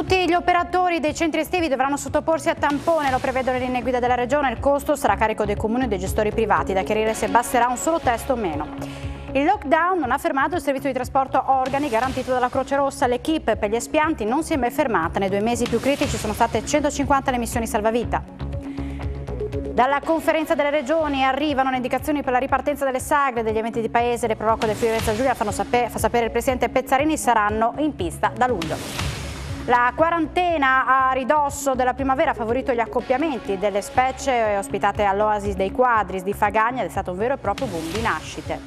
Tutti gli operatori dei centri estivi dovranno sottoporsi a tampone, lo prevedono le linee guida della Regione. Il costo sarà a carico dei comuni e dei gestori privati, da chiarire se basterà un solo test o meno. Il lockdown non ha fermato il servizio di trasporto organi garantito dalla Croce Rossa. L'equipe per gli espianti non si è mai fermata. Nei 2 mesi più critici sono state 150 le missioni salvavita. Dalla conferenza delle regioni arrivano le indicazioni per la ripartenza delle sagre degli eventi di paese. Le proroghe del Friuli Venezia Giulia fa sapere il presidente Pezzarini saranno in pista da luglio. La quarantena a ridosso della primavera ha favorito gli accoppiamenti delle specie ospitate all'Oasi dei Quadris di Fagagna ed è stato un vero e proprio boom di nascite.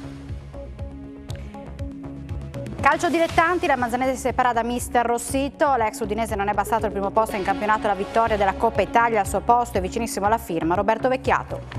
Calcio dilettanti, la Manzanese si separa da mister Rossito, l'ex udinese non è bastato il primo posto in campionato, la vittoria della Coppa Italia, al suo posto è vicinissimo alla firma Roberto Vecchiato.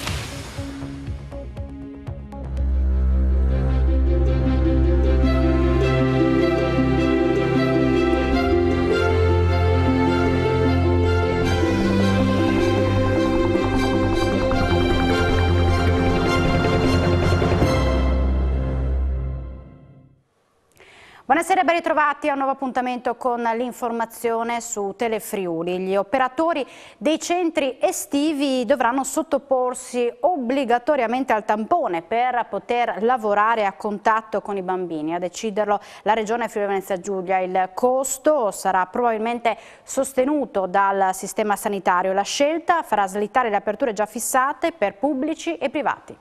Buonasera e ben ritrovati a un nuovo appuntamento con l'informazione su Telefriuli. Gli operatori dei centri estivi dovranno sottoporsi obbligatoriamente al tampone per poter lavorare a contatto con i bambini. A deciderlo la Regione Friuli Venezia Giulia. Il costo sarà probabilmente sostenuto dal sistema sanitario. La scelta farà slittare le aperture già fissate per pubblici e privati.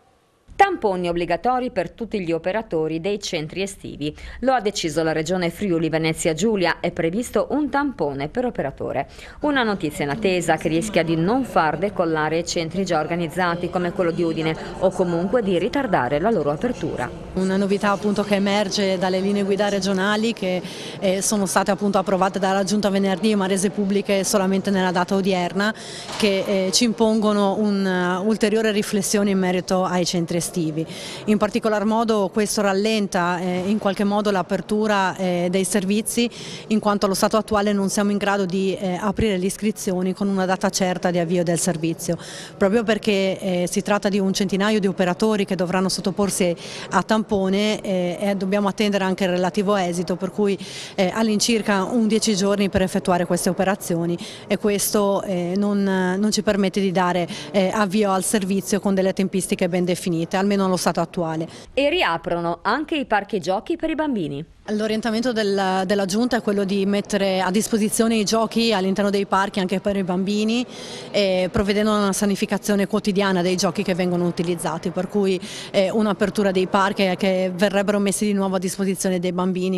Tamponi obbligatori per tutti gli operatori dei centri estivi. Lo ha deciso la Regione Friuli Venezia Giulia, è previsto un tampone per operatore. Una notizia in attesa che rischia di non far decollare i centri già organizzati come quello di Udine o comunque di ritardare la loro apertura. Una novità appunto che emerge dalle linee guida regionali che sono state appunto approvate dalla Giunta venerdì ma rese pubbliche solamente nella data odierna, che ci impongono un'ulteriore riflessione in merito ai centri estivi. In particolar modo questo rallenta in qualche modo l'apertura dei servizi, in quanto allo stato attuale non siamo in grado di aprire le iscrizioni con una data certa di avvio del servizio, proprio perché si tratta di un centinaio di operatori che dovranno sottoporsi a tampone e dobbiamo attendere anche il relativo esito, per cui all'incirca 10 giorni per effettuare queste operazioni, e questo non ci permette di dare avvio al servizio con delle tempistiche ben definite, almeno allo stato attuale. E riaprono anche i parchi giochi per i bambini. L'orientamento della Giunta è quello di mettere a disposizione i giochi all'interno dei parchi anche per i bambini, provvedendo a una sanificazione quotidiana dei giochi che vengono utilizzati, per cui un'apertura dei parchi che verrebbero messi di nuovo a disposizione dei bambini.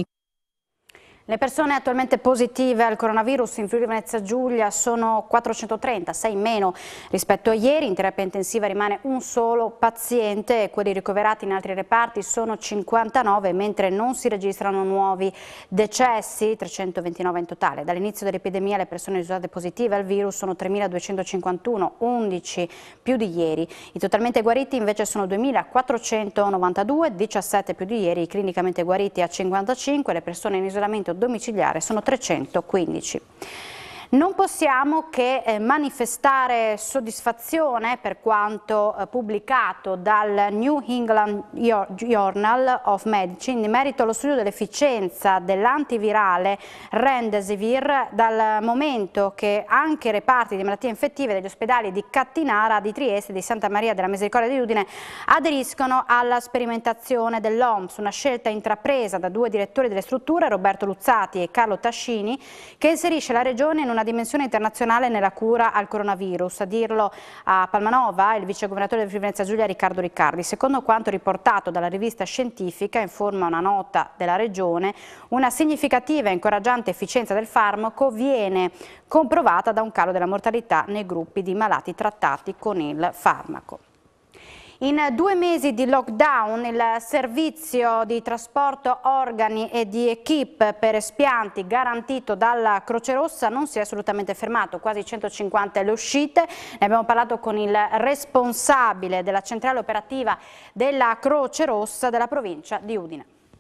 Le persone attualmente positive al coronavirus in Friuli Venezia Giulia sono 430, 6 meno rispetto a ieri. In terapia intensiva rimane un solo paziente e quelli ricoverati in altri reparti sono 59, mentre non si registrano nuovi decessi, 329 in totale. Dall'inizio dell'epidemia le persone risultate positive al virus sono 3.251, 11 più di ieri. I totalmente guariti invece sono 2.492, 17 più di ieri. I clinicamente guariti a 55, le persone in isolamento domiciliare sono 315. Non possiamo che manifestare soddisfazione per quanto pubblicato dal New England Journal of Medicine in merito allo studio dell'efficienza dell'antivirale Remdesivir, dal momento che anche i reparti di malattie infettive degli ospedali di Cattinara, di Trieste e di Santa Maria della Misericordia di Udine aderiscono alla sperimentazione dell'OMS, una scelta intrapresa da 2 direttori delle strutture, Roberto Luzzati e Carlo Tascini, che inserisce la Regione in una dimensione internazionale nella cura al coronavirus. A dirlo a Palmanova il vicegovernatore del Friuli Venezia Giulia Riccardo Riccardi. Secondo quanto riportato dalla rivista scientifica, informa una nota della Regione, una significativa e incoraggiante efficienza del farmaco viene comprovata da un calo della mortalità nei gruppi di malati trattati con il farmaco. In 2 mesi di lockdown il servizio di trasporto organi e di equip per espianti garantito dalla Croce Rossa non si è assolutamente fermato, quasi 150 le uscite. Ne abbiamo parlato con il responsabile della centrale operativa della Croce Rossa della provincia di Udine.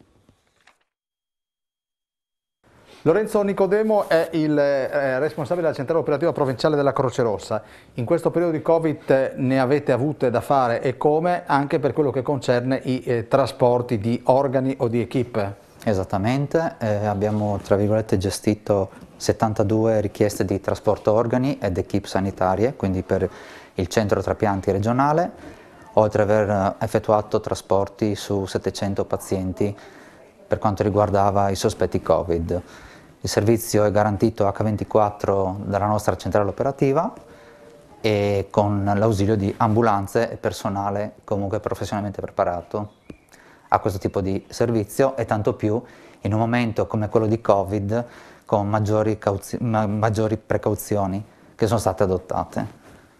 Lorenzo Nicodemo è il responsabile della centrale operativa provinciale della Croce Rossa. In questo periodo di Covid ne avete avute da fare e come, anche per quello che concerne i trasporti di organi o di equip? Esattamente, abbiamo tra virgolette gestito 72 richieste di trasporto organi ed equip sanitarie, quindi per il centro trapianti regionale, oltre ad aver effettuato trasporti su 700 pazienti per quanto riguardava i sospetti Covid. Il servizio è garantito H24 dalla nostra centrale operativa e con l'ausilio di ambulanze e personale comunque professionalmente preparato a questo tipo di servizio, e tanto più in un momento come quello di Covid con maggiori precauzioni che sono state adottate.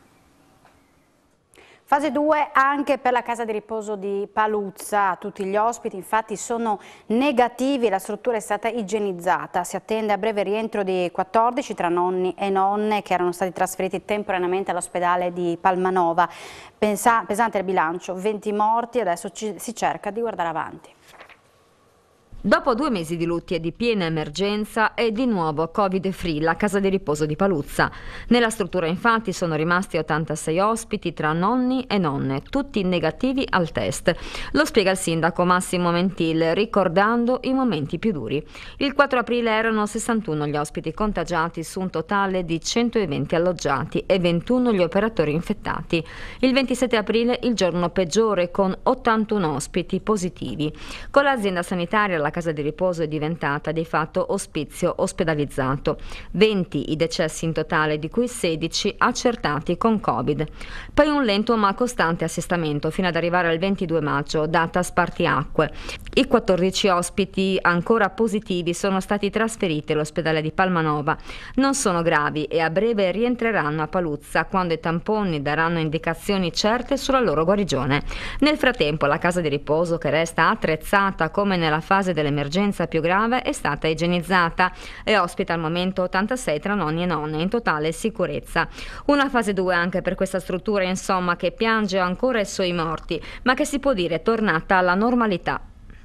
Fase 2 anche per la casa di riposo di Paluzza. Tutti gli ospiti infatti sono negativi, la struttura è stata igienizzata. Si attende a breve rientro di 14 tra nonni e nonne che erano stati trasferiti temporaneamente all'ospedale di Palmanova. Pesante il bilancio, 20 morti, adesso si cerca di guardare avanti. Dopo 2 mesi di lutti e di piena emergenza è di nuovo Covid-free la casa di riposo di Paluzza. Nella struttura infatti sono rimasti 86 ospiti tra nonni e nonne, tutti negativi al test. Lo spiega il sindaco Massimo Mentil ricordando i momenti più duri. Il 4 aprile erano 61 gli ospiti contagiati su un totale di 120 alloggiati e 21 gli operatori infettati. Il 27 aprile il giorno peggiore con 81 ospiti positivi. Con l'azienda sanitaria la casa di riposo è diventata di fatto ospizio ospedalizzato. 20 i decessi in totale, di cui 16 accertati con Covid. Poi un lento ma costante assestamento fino ad arrivare al 22 maggio, data spartiacque. I 14 ospiti ancora positivi sono stati trasferiti all'ospedale di Palmanova. Non sono gravi e a breve rientreranno a Paluzza quando i tamponi daranno indicazioni certe sulla loro guarigione. Nel frattempo la casa di riposo, che resta attrezzata come nella fase dell'emergenza più grave, è stata igienizzata e ospita al momento 86 tra nonni e nonne in totale sicurezza. Una fase 2 anche per questa struttura, insomma, che piange ancora i suoi morti, ma che si può dire è tornata alla normalità.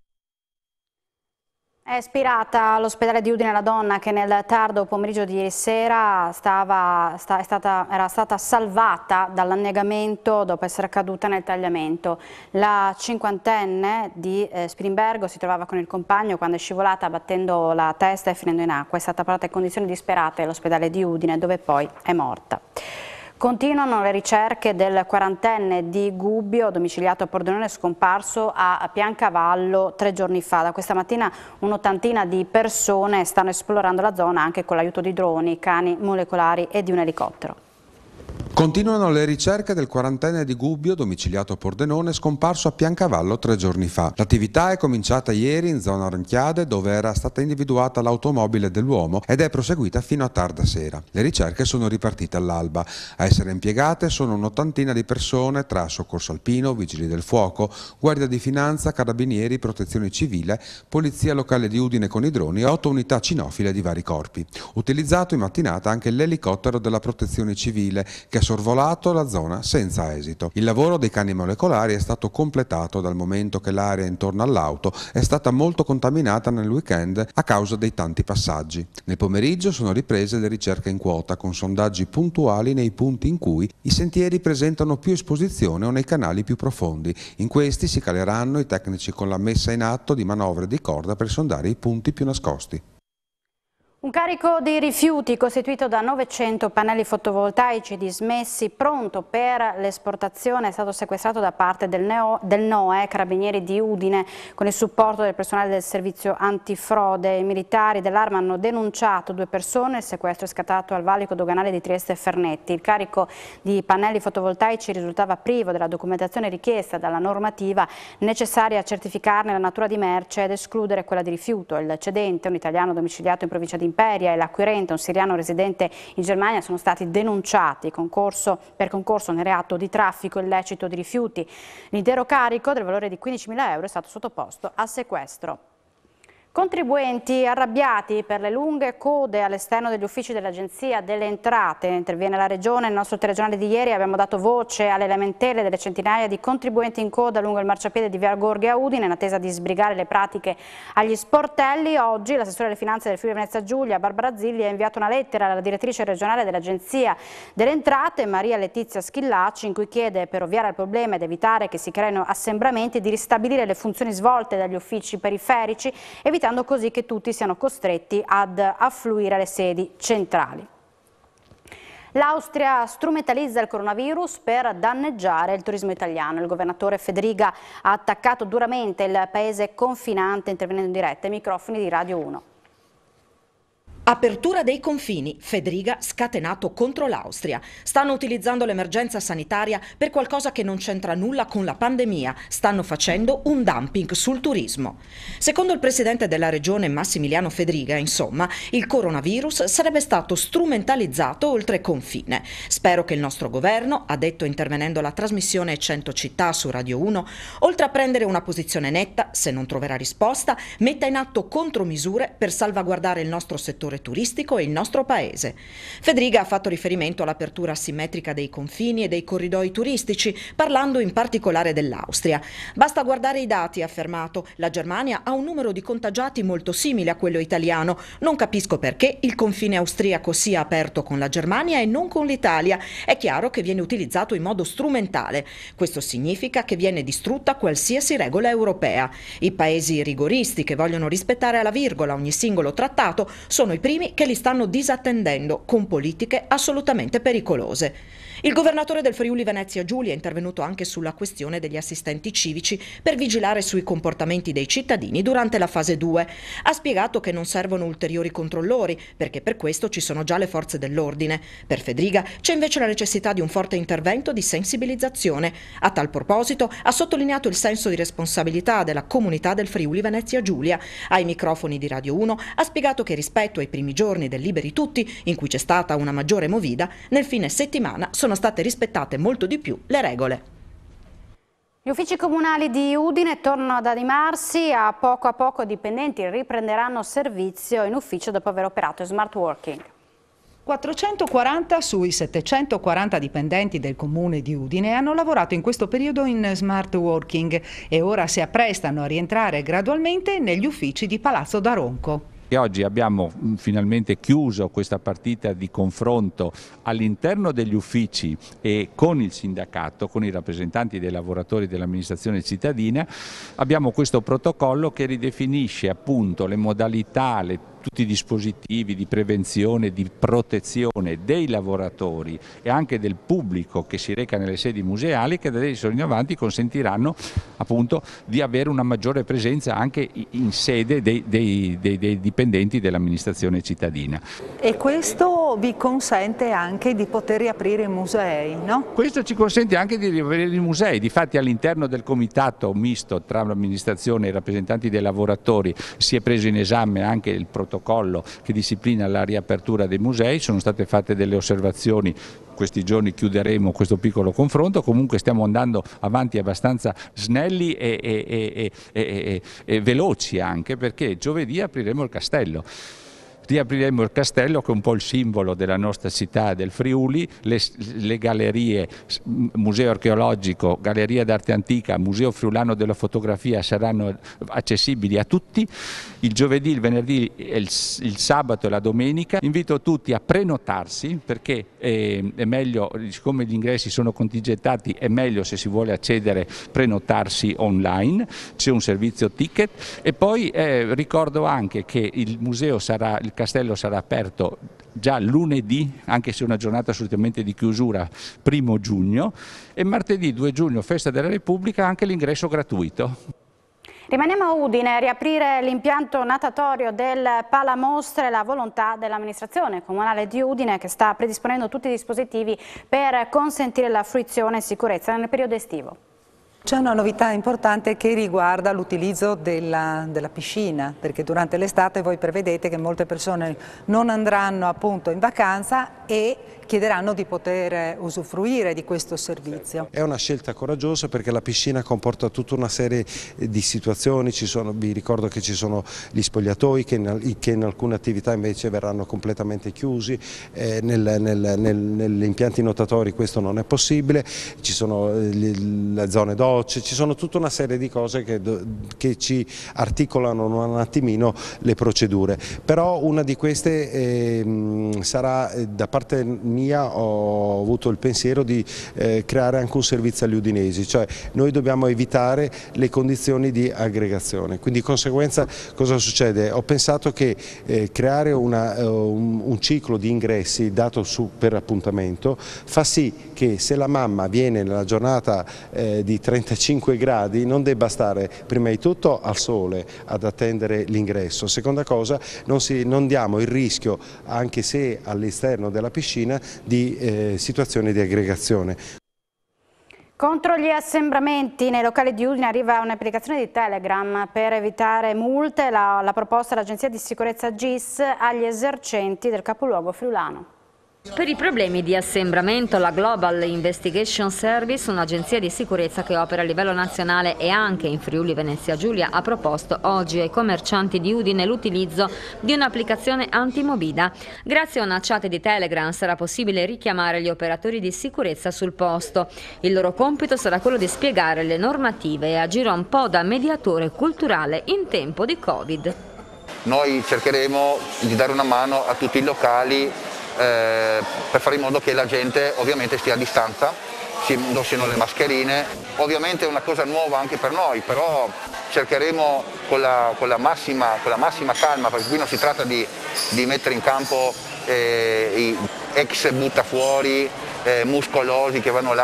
È ispirata all'ospedale di Udine la donna che nel tardo pomeriggio di ieri sera era stata salvata dall'annegamento dopo essere caduta nel tagliamento. La cinquantenne di Spilimbergo si trovava con il compagno quando è scivolata battendo la testa e finendo in acqua. È stata portata in condizioni disperate all'ospedale di Udine dove poi è morta. Continuano le ricerche del quarantenne di Gubbio, domiciliato a Pordenone, scomparso a Piancavallo 3 giorni fa. Da questa mattina un'ottantina di persone stanno esplorando la zona anche con l'aiuto di droni, cani molecolari e di un elicottero. Continuano le ricerche del quarantenne di Gubbio, domiciliato a Pordenone, scomparso a Piancavallo 3 giorni fa. L'attività è cominciata ieri in zona Ranchiade, dove era stata individuata l'automobile dell'uomo, ed è proseguita fino a tarda sera. Le ricerche sono ripartite all'alba. A essere impiegate sono un'ottantina di persone tra soccorso alpino, vigili del fuoco, guardia di finanza, carabinieri, protezione civile, polizia locale di Udine con i droni e 8 unità cinofile di vari corpi. Utilizzato in mattinata anche l'elicottero della protezione civile, che ha sorvolato la zona senza esito. Il lavoro dei cani molecolari è stato completato dal momento che l'area intorno all'auto è stata molto contaminata nel weekend a causa dei tanti passaggi. Nel pomeriggio sono riprese le ricerche in quota con sondaggi puntuali nei punti in cui i sentieri presentano più esposizione o nei canali più profondi. In questi si caleranno i tecnici con la messa in atto di manovre di corda per sondare i punti più nascosti. Un carico di rifiuti costituito da 900 pannelli fotovoltaici dismessi pronto per l'esportazione è stato sequestrato da parte del NOE, Carabinieri di Udine, con il supporto del personale del servizio antifrode. I militari dell'Arma hanno denunciato 2 persone, il sequestro è scattato al valico doganale di Trieste e Fernetti. Il carico di pannelli fotovoltaici risultava privo della documentazione richiesta dalla normativa necessaria a certificarne la natura di merce ed escludere quella di rifiuto. Il cedente, un italiano domiciliato in provincia di Imperia, e l'acquirente, un siriano residente in Germania, sono stati denunciati per concorso nel reato di traffico illecito di rifiuti. L'intero carico, del valore di 15.000 euro, è stato sottoposto a sequestro. Contribuenti arrabbiati per le lunghe code all'esterno degli uffici dell'Agenzia delle Entrate. Interviene la Regione. Nel nostro telegiornale di ieri abbiamo dato voce alle lamentele delle centinaia di contribuenti in coda lungo il marciapiede di Via Gorghi a Udine in attesa di sbrigare le pratiche agli sportelli. Oggi l'assessore alle finanze del Friuli Venezia Giulia, Barbara Zilli, ha inviato una lettera alla direttrice regionale dell'Agenzia delle Entrate, Maria Letizia Schillaci, in cui chiede, per ovviare al problema ed evitare che si creino assembramenti, di ristabilire le funzioni svolte dagli uffici periferici, evitando evitando così che tutti siano costretti ad affluire alle sedi centrali. L'Austria strumentalizza il coronavirus per danneggiare il turismo italiano. Il governatore Fedriga ha attaccato duramente il paese confinante intervenendo in diretta ai microfoni di Radio 1. Apertura dei confini, Fedriga scatenato contro l'Austria. Stanno utilizzando l'emergenza sanitaria per qualcosa che non c'entra nulla con la pandemia. Stanno facendo un dumping sul turismo. Secondo il presidente della regione Massimiliano Fedriga, insomma, il coronavirus sarebbe stato strumentalizzato oltre confine. Spero che il nostro governo, ha detto intervenendo alla trasmissione 100 città su Radio 1, oltre a prendere una posizione netta, se non troverà risposta, metta in atto contromisure per salvaguardare il nostro settore turistico e il nostro paese. Fedriga ha fatto riferimento all'apertura asimmetrica dei confini e dei corridoi turistici, parlando in particolare dell'Austria. Basta guardare i dati, ha affermato. La Germania ha un numero di contagiati molto simile a quello italiano. Non capisco perché il confine austriaco sia aperto con la Germania e non con l'Italia. È chiaro che viene utilizzato in modo strumentale. Questo significa che viene distrutta qualsiasi regola europea. I paesi rigoristi che vogliono rispettare alla virgola ogni singolo trattato sono i primi che li stanno disattendendo con politiche assolutamente pericolose. Il governatore del Friuli Venezia Giulia è intervenuto anche sulla questione degli assistenti civici per vigilare sui comportamenti dei cittadini durante la fase 2. Ha spiegato che non servono ulteriori controllori perché per questo ci sono già le forze dell'ordine. Per Fedriga c'è invece la necessità di un forte intervento di sensibilizzazione. A tal proposito ha sottolineato il senso di responsabilità della comunità del Friuli Venezia Giulia. Ai microfoni di Radio 1 ha spiegato che rispetto ai primi giorni del Liberi Tutti, in cui c'è stata una maggiore movida, nel fine settimana sono state rispettate molto di più le regole. Gli uffici comunali di Udine tornano ad animarsi, a poco dipendenti riprenderanno servizio in ufficio dopo aver operato in smart working. 440 sui 740 dipendenti del comune di Udine hanno lavorato in questo periodo in smart working e ora si apprestano a rientrare gradualmente negli uffici di Palazzo d'Aronco. E oggi abbiamo finalmente chiuso questa partita di confronto all'interno degli uffici e con il sindacato, con i rappresentanti dei lavoratori dell'amministrazione cittadina. Abbiamo questo protocollo che ridefinisce appunto le modalità, tutti i dispositivi di prevenzione, di protezione dei lavoratori e anche del pubblico che si reca nelle sedi museali, che da adesso in avanti consentiranno appunto di avere una maggiore presenza anche in sede dei dipendenti dell'amministrazione cittadina. E questo vi consente anche di poter riaprire i musei, no? Questo ci consente anche di riaprire i musei. Difatti all'interno del comitato misto tra l'amministrazione e i rappresentanti dei lavoratori si è preso in esame anche il protocollo che disciplina la riapertura dei musei. Sono state fatte delle osservazioni. Questi giorni chiuderemo questo piccolo confronto, comunque stiamo andando avanti abbastanza snelli e veloci, anche perché giovedì apriremo il castello. Riapriremo il castello, che è un po' il simbolo della nostra città del Friuli. Le gallerie, Museo Archeologico, Galleria d'Arte Antica, Museo Friulano della Fotografia saranno accessibili a tutti. Il giovedì, il venerdì, il sabato e la domenica. Invito tutti a prenotarsi, perché è meglio, siccome gli ingressi sono contingentati, è meglio, se si vuole accedere, prenotarsi online. C'è un servizio ticket. E poi ricordo anche che il castello sarà aperto già lunedì, anche se è una giornata assolutamente di chiusura, 1° giugno, e martedì 2 giugno, festa della Repubblica, anche l'ingresso gratuito. Rimaniamo a Udine. Riaprire l'impianto natatorio del Palamostre, la volontà dell'amministrazione comunale di Udine, che sta predisponendo tutti i dispositivi per consentire la fruizione e sicurezza nel periodo estivo. C'è una novità importante che riguarda l'utilizzo della piscina, perché durante l'estate voi prevedete che molte persone non andranno appunto in vacanza e chiederanno di poter usufruire di questo servizio. È una scelta coraggiosa, perché la piscina comporta tutta una serie di situazioni. Vi ricordo che ci sono gli spogliatoi che in alcune attività invece verranno completamente chiusi, negli impianti nuotatori questo non è possibile, ci sono le zone d'ocio, però ci sono tutta una serie di cose che ci articolano un attimino le procedure, però una di queste sarà, da parte mia ho avuto il pensiero di creare anche un servizio agli udinesi, cioè noi dobbiamo evitare le condizioni di aggregazione, quindi di conseguenza cosa succede? Ho pensato che creare un ciclo di ingressi dato per appuntamento fa sì che se la mamma viene nella giornata di 35 gradi non debba stare prima di tutto al sole ad attendere l'ingresso, seconda cosa non diamo il rischio, anche se all'esterno della piscina, di situazioni di aggregazione. Contro gli assembramenti nei locali di Udine arriva un'applicazione di Telegram per evitare multe, la proposta dell'Agenzia di Sicurezza GIS agli esercenti del capoluogo friulano. Per i problemi di assembramento, la Global Investigation Service, un'agenzia di sicurezza che opera a livello nazionale e anche in Friuli Venezia Giulia, ha proposto oggi ai commercianti di Udine l'utilizzo di un'applicazione antimovida. Grazie a una chat di Telegram sarà possibile richiamare gli operatori di sicurezza sul posto. Il loro compito sarà quello di spiegare le normative e agire un po' da mediatore culturale in tempo di Covid. Noi cercheremo di dare una mano a tutti i locali per fare in modo che la gente ovviamente stia a distanza, si indossino le mascherine. Ovviamente è una cosa nuova anche per noi, però cercheremo con la massima calma, perché qui non si tratta di mettere in campo i ex buttafuori muscolosi che vanno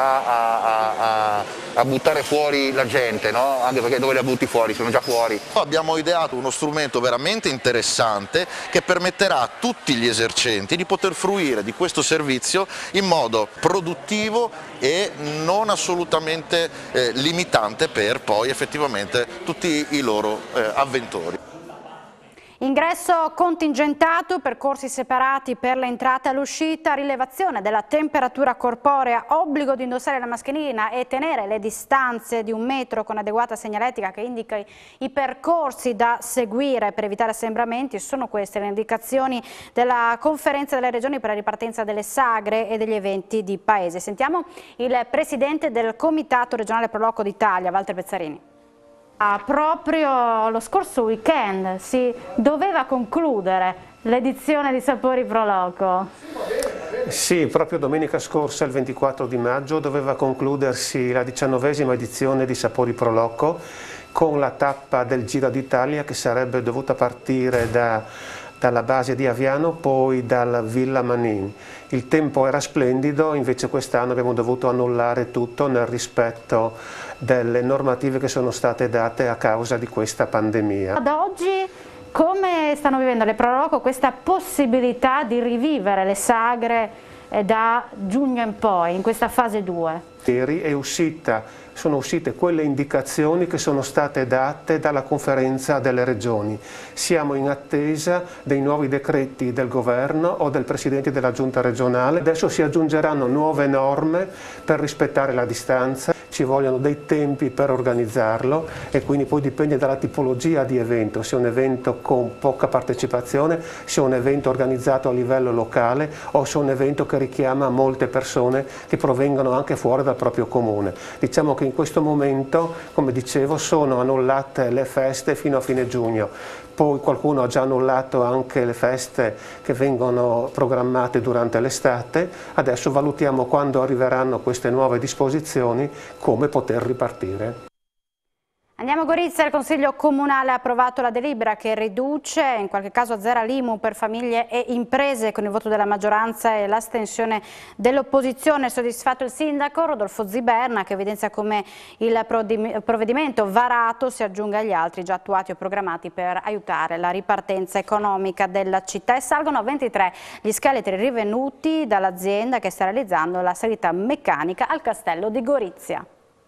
là a buttare fuori la gente, no? Anche perché dove la butti fuori? Sono già fuori. Abbiamo ideato uno strumento veramente interessante che permetterà a tutti gli esercenti di poter fruire di questo servizio in modo produttivo e non assolutamente limitante per poi effettivamente tutti i loro avventori. Ingresso contingentato, percorsi separati per l'entrata e l'uscita, rilevazione della temperatura corporea, obbligo di indossare la mascherina e tenere le distanze di 1 metro con adeguata segnaletica che indica i percorsi da seguire per evitare assembramenti. Sono queste le indicazioni della Conferenza delle Regioni per la ripartenza delle sagre e degli eventi di paese. Sentiamo il Presidente del Comitato Regionale Pro Loco d'Italia, Walter Pezzarini. Proprio lo scorso weekend si doveva concludere l'edizione di Sapori Pro Loco. Sì, proprio domenica scorsa, il 24 di maggio, doveva concludersi la 19ª edizione di Sapori Pro Loco con la tappa del Giro d'Italia che sarebbe dovuta partire dalla base di Aviano, poi dalla Villa Manin. Il tempo era splendido, invece quest'anno abbiamo dovuto annullare tutto nel rispetto delle normative che sono state date a causa di questa pandemia. Ad oggi come stanno vivendo le Pro Loco questa possibilità di rivivere le sagre da giugno in poi, in questa fase 2? Sono uscite quelle indicazioni che sono state date dalla Conferenza delle Regioni. Siamo in attesa dei nuovi decreti del Governo o del Presidente della Giunta regionale. Adesso si aggiungeranno nuove norme per rispettare la distanza, ci vogliono dei tempi per organizzarlo e quindi poi dipende dalla tipologia di evento, se è un evento con poca partecipazione, se è un evento organizzato a livello locale o se è un evento che richiama molte persone che provengono anche fuori dal proprio comune. Diciamo che in questo momento, come dicevo, sono annullate le feste fino a fine giugno, poi qualcuno ha già annullato anche le feste che vengono programmate durante l'estate, adesso valutiamo quando arriveranno queste nuove disposizioni come poter ripartire. Andiamo a Gorizia, il Consiglio Comunale ha approvato la delibera che riduce, in qualche caso azzera l'IMU per famiglie e imprese con il voto della maggioranza e l'astensione dell'opposizione. Soddisfatto il sindaco Rodolfo Ziberna che evidenzia come il provvedimento varato si aggiunga agli altri già attuati o programmati per aiutare la ripartenza economica della città e salgono a 23 gli scheletri rivenuti dall'azienda che sta realizzando la salita meccanica al castello di Gorizia.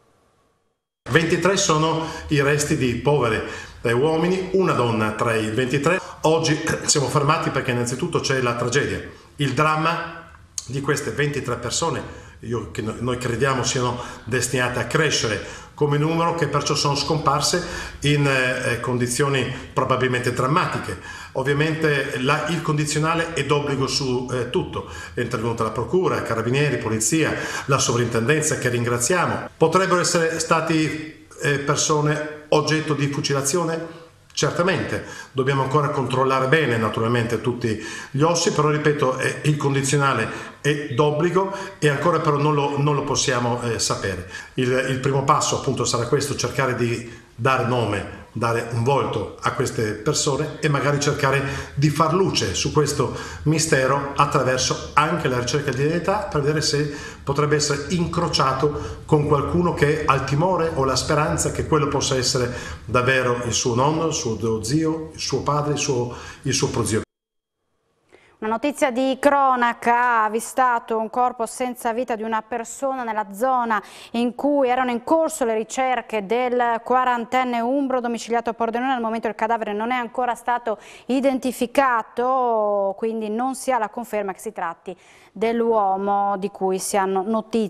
23 sono i resti di poveri, 3 uomini, una donna tra i 23. Oggi siamo fermati perché innanzitutto c'è la tragedia, il dramma di queste 23 persone, che noi crediamo siano destinate a crescere come numero, che perciò sono scomparse in condizioni probabilmente drammatiche. Ovviamente il condizionale è d'obbligo su tutto, è intervenuta la procura, carabinieri, polizia, la sovrintendenza, che ringraziamo. Potrebbero essere stati persone oggetto di fucilazione? Certamente, dobbiamo ancora controllare bene naturalmente tutti gli ossi, però ripeto, il condizionale è d'obbligo e ancora però non lo possiamo sapere. Il primo passo appunto sarà questo, cercare di dare nome, dare un volto a queste persone e magari cercare di far luce su questo mistero attraverso anche la ricerca di identità, per vedere se potrebbe essere incrociato con qualcuno che ha il timore o la speranza che quello possa essere davvero il suo nonno, il suo zio, il suo padre, il suo prozio. Una notizia di cronaca: ha avvistato un corpo senza vita di una persona nella zona in cui erano in corso le ricerche del quarantenne umbro domiciliato a Pordenone. Al momento il cadavere non è ancora stato identificato, quindi non si ha la conferma che si tratti dell'uomo di cui non si hanno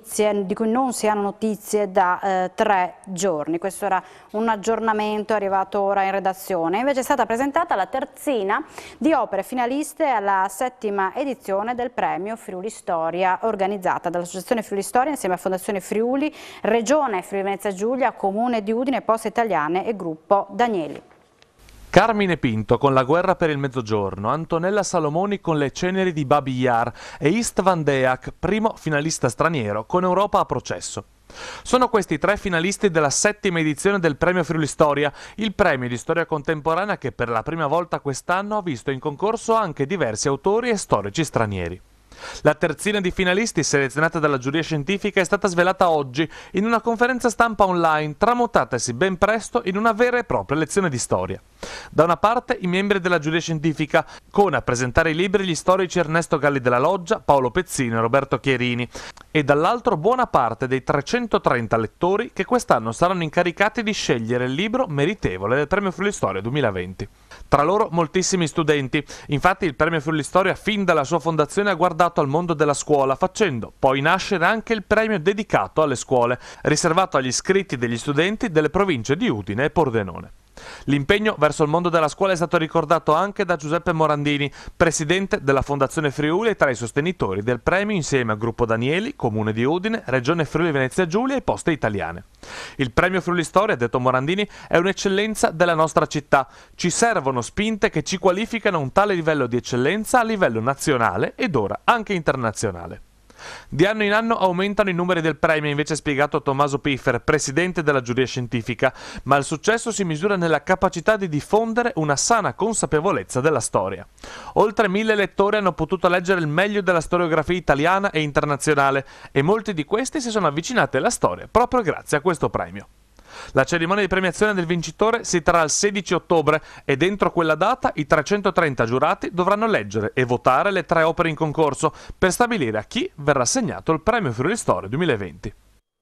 notizie da 3 giorni. Questo era un aggiornamento arrivato ora in redazione. Invece è stata presentata la terzina di opere finaliste alla 7ª edizione del premio Friuli Storia, organizzata dall'Associazione Friuli Storia insieme a Fondazione Friuli, Regione Friuli Venezia Giulia, Comune di Udine, Poste Italiane e Gruppo Danieli. Carmine Pinto con La guerra per il mezzogiorno, Antonella Salomoni con Le ceneri di Babi Yar e Ist van Deak, primo finalista straniero, con Europa a processo. Sono questi 3 finalisti della 7ª edizione del Premio Friuli Storia, il premio di storia contemporanea che per la prima volta quest'anno ha visto in concorso anche diversi autori e storici stranieri. La terzina di finalisti selezionata dalla giuria scientifica è stata svelata oggi in una conferenza stampa online, tramutatasi ben presto in una vera e propria lezione di storia. Da una parte i membri della giuria scientifica, con a presentare i libri gli storici Ernesto Galli della Loggia, Paolo Pezzino e Roberto Chierini, e dall'altro buona parte dei 330 lettori che quest'anno saranno incaricati di scegliere il libro meritevole del Premio Friuli Storia 2020. Tra loro moltissimi studenti, infatti il Premio Friuli Storia fin dalla sua fondazione ha guardato al mondo della scuola, facendo poi nascere anche il premio dedicato alle scuole, riservato agli iscritti degli studenti delle province di Udine e Pordenone. L'impegno verso il mondo della scuola è stato ricordato anche da Giuseppe Morandini, presidente della Fondazione Friuli e tra i sostenitori del premio insieme a Gruppo Danieli, Comune di Udine, Regione Friuli Venezia Giulia e Poste Italiane. Il premio Friuli Storia, ha detto Morandini, è un'eccellenza della nostra città. Ci servono spinte che ci qualificano a un tale livello di eccellenza a livello nazionale ed ora anche internazionale. Di anno in anno aumentano i numeri del premio, invece ha spiegato Tommaso Piffer, presidente della giuria scientifica, ma il successo si misura nella capacità di diffondere una sana consapevolezza della storia. Oltre 1000 lettori hanno potuto leggere il meglio della storiografia italiana e internazionale e molti di questi si sono avvicinati alla storia proprio grazie a questo premio. La cerimonia di premiazione del vincitore si terrà il 16 ottobre e dentro quella data i 330 giurati dovranno leggere e votare le 3 opere in concorso per stabilire a chi verrà assegnato il Premio Friuli Storia 2020.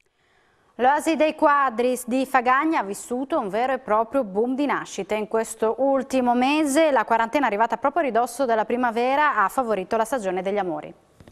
L'Oasi dei Quadri di Fagagna ha vissuto un vero e proprio boom di nascite. In questo ultimo mese la quarantena arrivata proprio a ridosso della primavera ha favorito la stagione degli amori.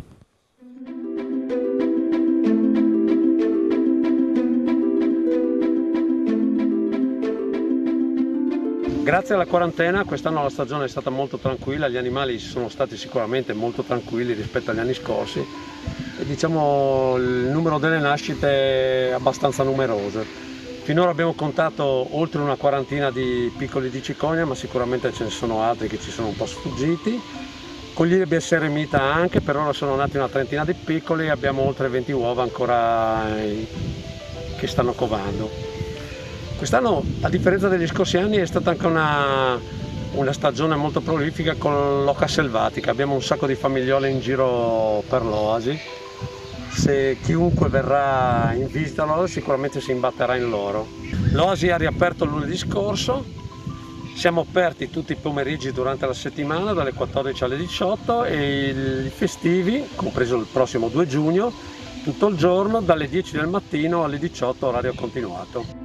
Grazie alla quarantena quest'anno la stagione è stata molto tranquilla, gli animali sono stati sicuramente molto tranquilli rispetto agli anni scorsi e diciamo il numero delle nascite è abbastanza numeroso. Finora abbiamo contato oltre una quarantina di piccoli di cicogna, ma sicuramente ce ne sono altri che ci sono un po' sfuggiti. Conigli BSR Eremita anche, per ora sono nati una trentina di piccoli e abbiamo oltre 20 uova ancora che stanno covando. Quest'anno, a differenza degli scorsi anni, è stata anche una stagione molto prolifica con l'oca selvatica. Abbiamo un sacco di famigliole in giro per l'Oasi. Se chiunque verrà in visita all'Oasi sicuramente si imbatterà in loro. L'Oasi ha riaperto lunedì scorso, siamo aperti tutti i pomeriggi durante la settimana dalle 14 alle 18 e i festivi, compreso il prossimo 2 giugno, tutto il giorno dalle 10 del mattino alle 18 orario continuato.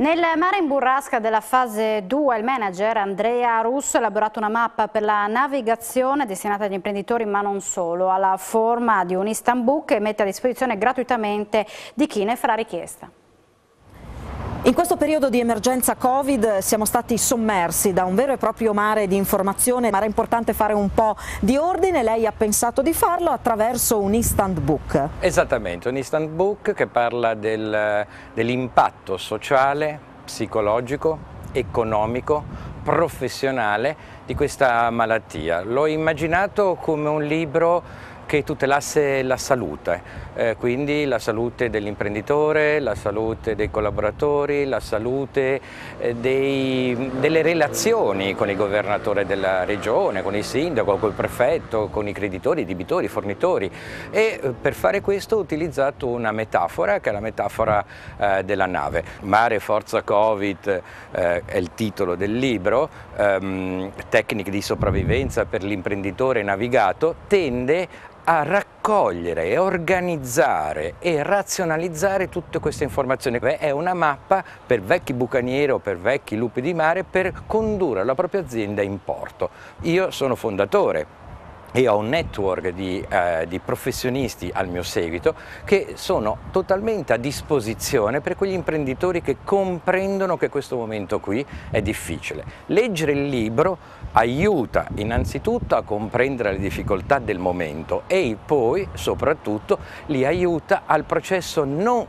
Nel mare in burrasca della fase 2 il manager Andrea Russo ha elaborato una mappa per la navigazione destinata agli imprenditori ma non solo, alla forma di un instant book e mette a disposizione gratuitamente di chi ne farà richiesta. In questo periodo di emergenza Covid siamo stati sommersi da un vero e proprio mare di informazione, ma era importante fare un po' di ordine. Lei ha pensato di farlo attraverso un instant book. Esattamente, un instant book che parla dell'impatto sociale, psicologico, economico, professionale di questa malattia. L'ho immaginato come un libro che tutelasse la salute, quindi la salute dell'imprenditore, la salute dei collaboratori, la salute delle relazioni con il governatore della regione, con il sindaco, col prefetto, con i creditori, i debitori, i fornitori, e per fare questo ho utilizzato una metafora che è la metafora della nave. Mare Forza Covid è il titolo del libro, tecniche di sopravvivenza per l'imprenditore navigato, tende a raccogliere e organizzare e razionalizzare tutte queste informazioni. È una mappa per vecchi bucanieri o per vecchi lupi di mare per condurre la propria azienda in porto. Io sono fondatore e ho un network di professionisti al mio seguito che sono totalmente a disposizione per quegli imprenditori che comprendono che questo momento qui è difficile. Leggere il libro aiuta innanzitutto a comprendere le difficoltà del momento e poi soprattutto li aiuta al processo non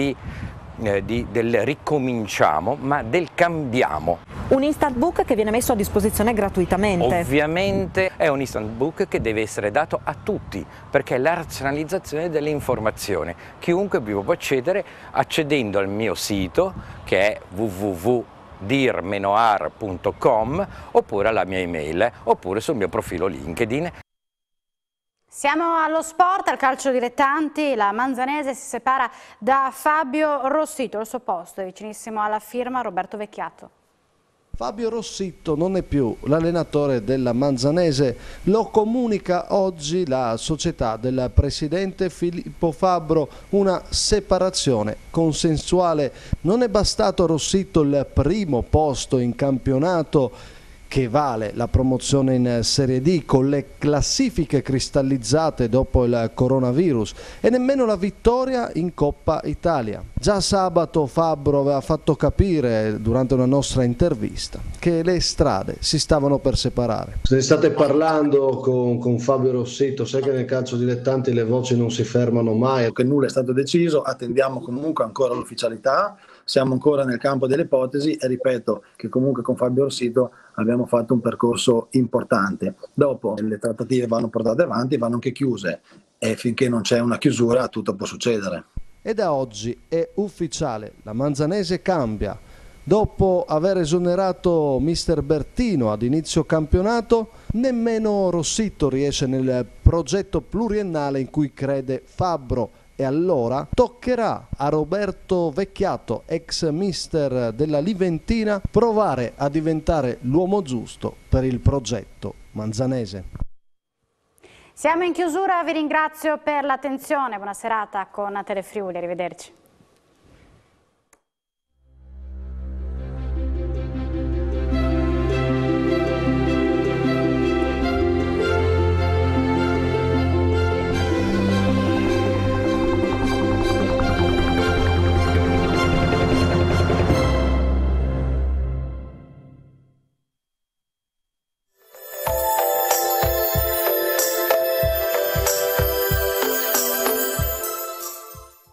del ricominciamo, ma del cambiamo. Un instant book che viene messo a disposizione gratuitamente. Ovviamente è un instant book che deve essere dato a tutti, perché è la razionalizzazione delle informazioni. Chiunque può accedere accedendo al mio sito, che è www.dir-ar.com, oppure alla mia email, oppure sul mio profilo LinkedIn. Siamo allo sport, al calcio dilettanti. La Manzanese si separa da Fabio Rossito, il suo posto è vicinissimo alla firma Roberto Vecchiato. Fabio Rossito non è più l'allenatore della Manzanese, lo comunica oggi la società del presidente Filippo Fabbro, una separazione consensuale. Non è bastato a Rossito il primo posto in campionato che vale la promozione in Serie D con le classifiche cristallizzate dopo il coronavirus e nemmeno la vittoria in Coppa Italia. Già sabato Fabbro aveva fatto capire durante una nostra intervista che le strade si stavano per separare. Se ne state parlando con Fabio Rossito, sai che nel calcio dilettanti le voci non si fermano mai. Che nulla è stato deciso, attendiamo comunque ancora l'ufficialità, siamo ancora nel campo delle ipotesi e ripeto che comunque con Fabio Rossito abbiamo fatto un percorso importante. Dopo le trattative vanno portate avanti, vanno anche chiuse e finché non c'è una chiusura tutto può succedere. E da oggi è ufficiale, la Manzanese cambia. Dopo aver esonerato mister Bertino ad inizio campionato, nemmeno Rossito riesce nel progetto pluriennale in cui crede Fabbro. E allora toccherà a Roberto Vecchiato, ex mister della Liventina, provare a diventare l'uomo giusto per il progetto manzanese. Siamo in chiusura, vi ringrazio per l'attenzione, buona serata con Telefriuli, arrivederci.